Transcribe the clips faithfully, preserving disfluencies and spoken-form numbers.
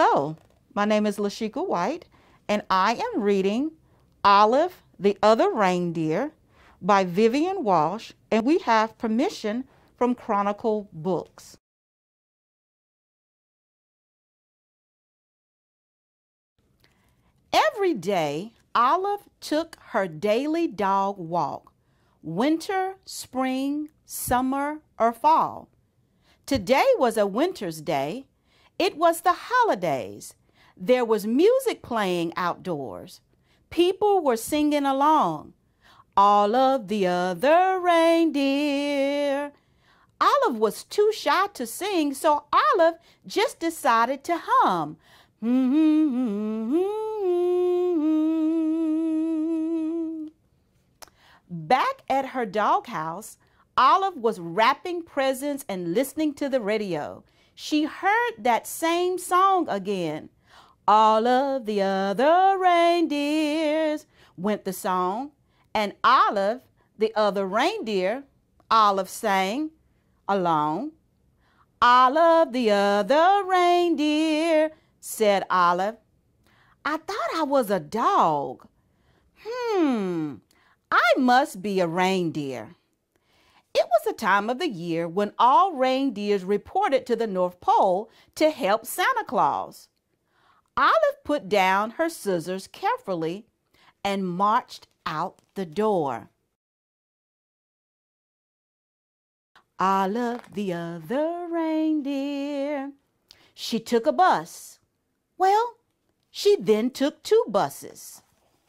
Hello, my name is Lashika White, and I am reading Olive, the Other Reindeer by Vivian Walsh, and we have permission from Chronicle Books. Every day, Olive took her daily dog walk, winter, spring, summer, or fall. Today was a winter's day. It was the holidays. There was music playing outdoors. People were singing along. All of the other reindeer. Olive was too shy to sing, so Olive just decided to hum. Back at her doghouse, Olive was wrapping presents and listening to the radio. She heard that same song again. All of the other reindeers, went the song, and Olive, the other reindeer, Olive sang along. All of the other reindeer, said Olive. I thought I was a dog. Hmm, I must be a reindeer. It was a time of the year when all reindeers reported to the North Pole to help Santa Claus. Olive put down her scissors carefully and marched out the door. Olive, the other reindeer. She took a bus. Well, she then took two buses.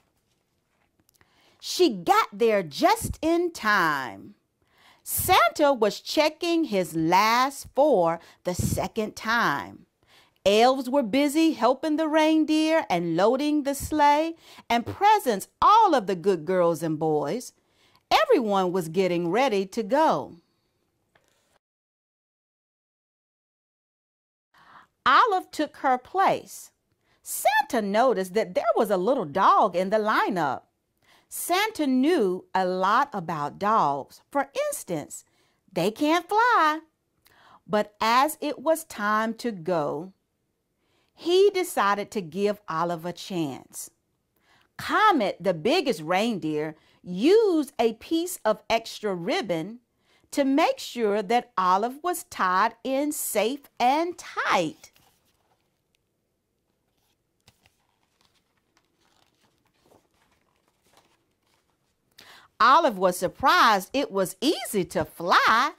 She got there just in time. Santa was checking his last for the second time. Elves were busy helping the reindeer and loading the sleigh and presents all of the good girls and boys. Everyone was getting ready to go. Olive took her place. Santa noticed that there was a little dog in the lineup. Santa knew a lot about dogs. For instance, they can't fly. But as it was time to go, he decided to give Olive a chance. Comet, the biggest reindeer, used a piece of extra ribbon to make sure that Olive was tied in safe and tight. Olive was surprised it was easy to fly.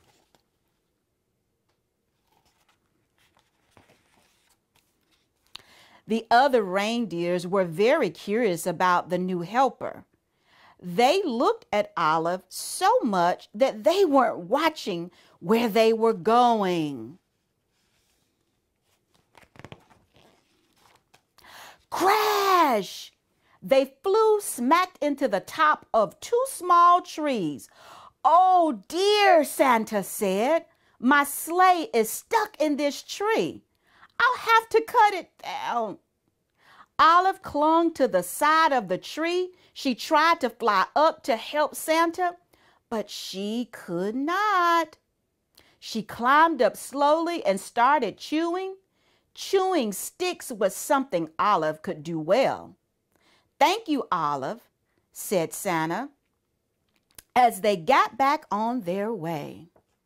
The other reindeers were very curious about the new helper. They looked at Olive so much that they weren't watching where they were going. Crash! They flew smack into the top of two small trees. Oh dear, Santa said. My sleigh is stuck in this tree. I'll have to cut it down. Olive clung to the side of the tree. She tried to fly up to help Santa, but she could not. She climbed up slowly and started chewing. Chewing sticks was something Olive could do well. Thank you, Olive, said Santa, as they got back on their way.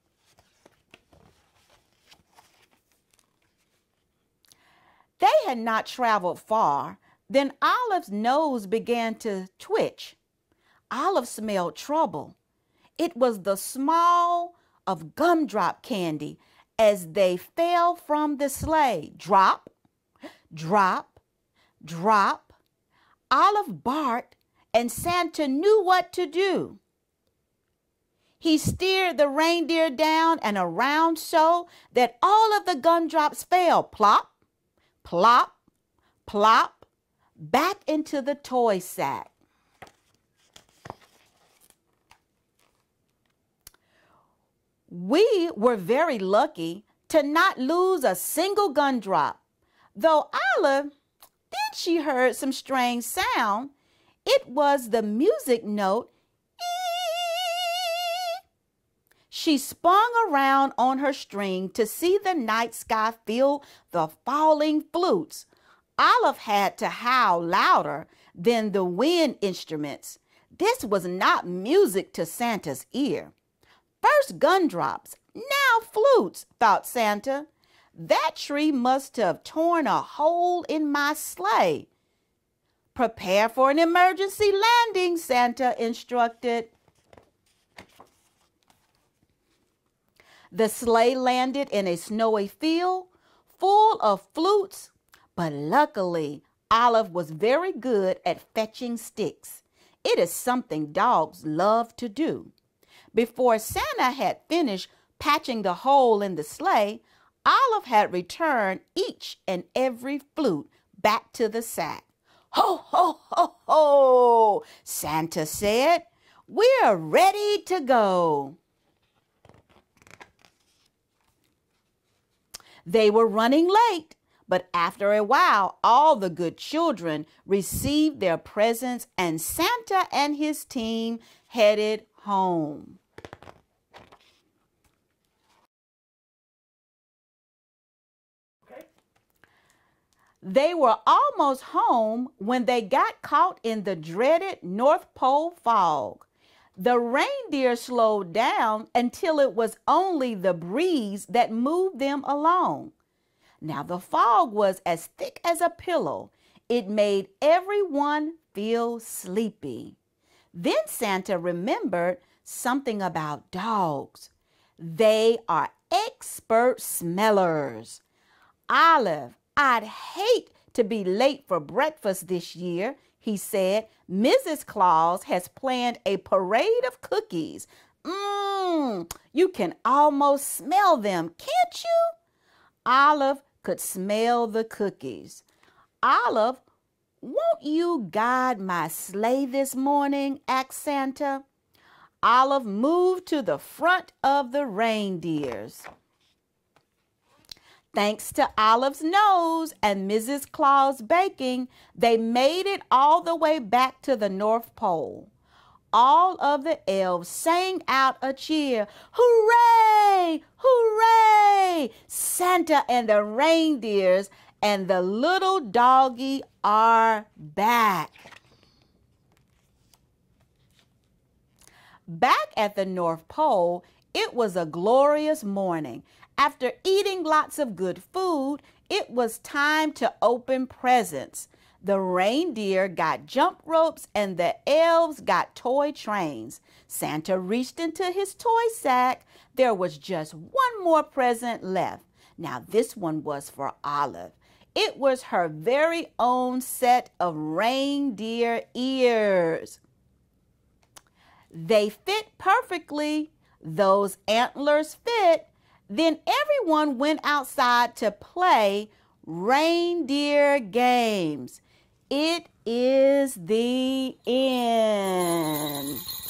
They had not traveled far. Then Olive's nose began to twitch. Olive smelled trouble. It was the smell of gumdrop candy as they fell from the sleigh. Drop, drop, drop. Olive barked, and Santa knew what to do. He steered the reindeer down and around so that all of the gumdrops fell plop, plop, plop, back into the toy sack. We were very lucky to not lose a single gumdrop, though Olive, then she heard some strange sound. It was the music note. Ee! She spun around on her string to see the night sky fill the falling flutes. Olive had to howl louder than the wind instruments. This was not music to Santa's ear. First gumdrops, now flutes, thought Santa. That tree must have torn a hole in my sleigh. Prepare for an emergency landing, Santa instructed. The sleigh landed in a snowy field full of flutes, but luckily Olive was very good at fetching sticks. It is something dogs love to do. Before Santa had finished patching the hole in the sleigh, Olive had returned each and every flute back to the sack. Ho, ho, ho, ho, Santa said. We're ready to go. They were running late, but after a while, all the good children received their presents and Santa and his team headed home. They were almost home when they got caught in the dreaded North Pole fog. The reindeer slowed down until it was only the breeze that moved them along. Now the fog was as thick as a pillow. It made everyone feel sleepy. Then Santa remembered something about dogs. They are expert smellers. Olive, I'd hate to be late for breakfast this year, he said. Missus Claus has planned a parade of cookies. Mmm, you can almost smell them, can't you? Olive could smell the cookies. Olive, won't you guide my sleigh this morning? Asked Santa. Olive moved to the front of the reindeers. Thanks to Olive's nose and Missus Claus' baking, they made it all the way back to the North Pole. All of the elves sang out a cheer. Hooray! Hooray! Santa and the reindeers and the little doggy are back. Back at the North Pole, it was a glorious morning. After eating lots of good food, it was time to open presents. The reindeer got jump ropes and the elves got toy trains. Santa reached into his toy sack. There was just one more present left. Now this one was for Olive. It was her very own set of reindeer ears. They fit perfectly. Those antlers fit. Then everyone went outside to play reindeer games. It is the end.